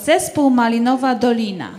Zespół Malinowa Dolina.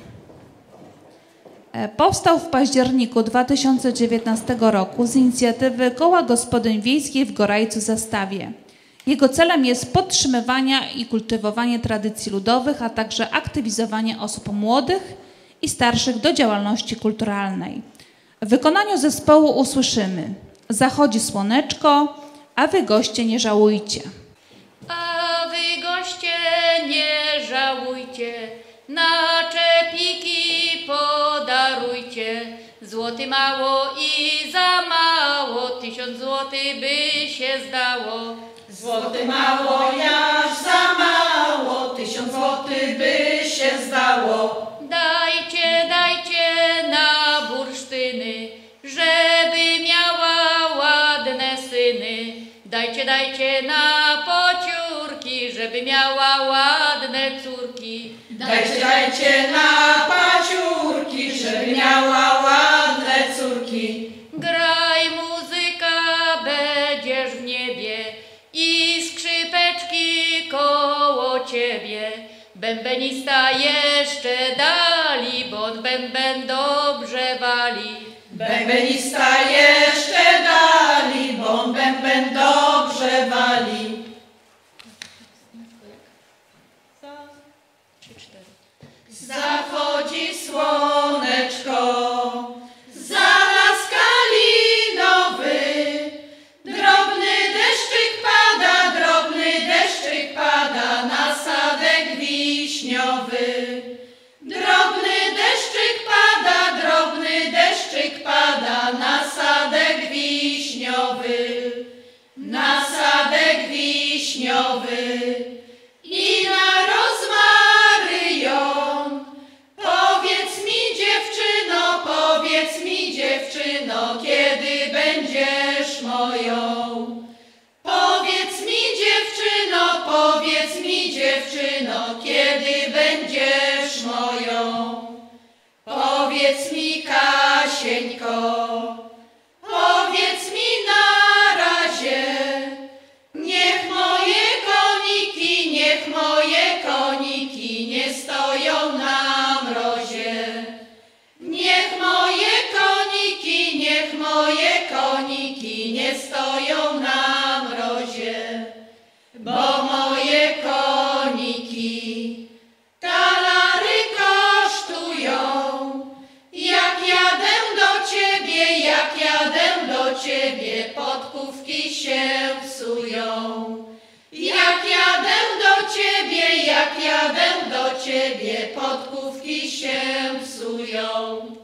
Powstał w październiku 2019 roku z inicjatywy Koła Gospodyń Wiejskich w Gorajcu-Zastawie. Jego celem jest podtrzymywanie i kultywowanie tradycji ludowych, a także aktywizowanie osób młodych i starszych do działalności kulturalnej. W wykonaniu zespołu usłyszymy: Zachodzi słoneczko, a wy goście nie żałujcie. A wy goście nie żałujcie, naczepiki podarujcie. Złoty mało i za mało, 1000 złotych by się zdało. Złoty mało, jak za mało, 1000 złotych by się zdało. Dajcie, dajcie na bursztyny, żeby miała ładne syny. Dajcie, dajcie na pociórki, żeby miała ładne córki. Dajcie, dajcie na paciurki, żeby miała ładne córki. Graj, muzyka, będziesz w niebie i skrzypeczki koło ciebie. Bębenista jeszcze dali, bo on bęben dobrze wali. Bębenista jeszcze dali, bo on bęben dobrze wali. Zachodzi słoneczko, zaraz kalinowy. Drobny deszczyk pada na sadek wiśniowy. Drobny deszczyk pada na sadek wiśniowy. Na sadek wiśniowy i na rozmaryjon. Powiedz mi dziewczyno, kiedy będziesz moją. Powiedz mi dziewczyno, kiedy będziesz moją. Powiedz mi, Kasieńko, powiedz mi na razie. Niech moje koniki nie stoją na mrozie. Niech moje koniki nie stoją na mrozie. Bo moje koniki talary kosztują. Jak jadę do podkówki się psują. Jak jadę do ciebie, podkówki się psują.